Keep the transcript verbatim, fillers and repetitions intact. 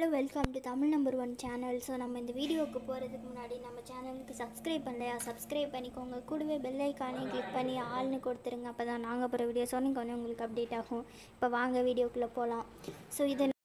Welcome to Tamil number one channel. So நம்ம இந்த வீடியோவுக்கு போகிறதுக்கு முன்னாடி நம்ம சேனலுக்கு சப்ஸ்கிரைப் பண்ணலையா, சப்ஸ்கிரைப் பண்ணிக்கோங்க. கூடவே பெல் ஐக்கானே கிளிக் பண்ணி ஆள்னு கொடுத்துருங்க. அப்போ தான் நாங்கள் போகிற வீடியோஸ் ஒன்று உங்களுக்கு அப்டேட் ஆகும். இப்போ வாங்க வீடியோக்குள்ளே போகலாம். ஸோ இதை